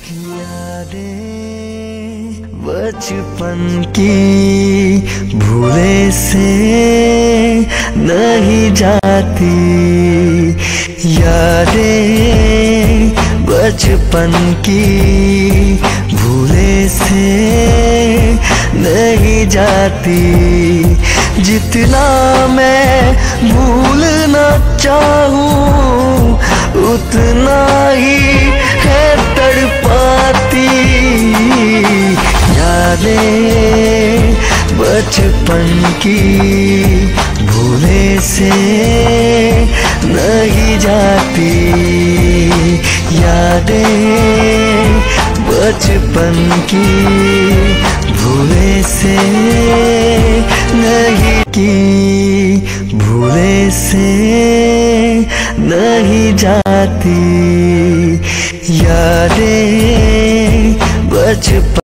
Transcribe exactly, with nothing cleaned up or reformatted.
यादें बचपन की भूले से नहीं जाती, यादें बचपन की भूले से नहीं जाती। जितना मैं भूलना चाहूँ उतना ही है तड़पाती। यादें बचपन की भूले से नहीं जाती, यादें बचपन की भूले से नहीं की भूले से नहीं जाती। यादें बचपन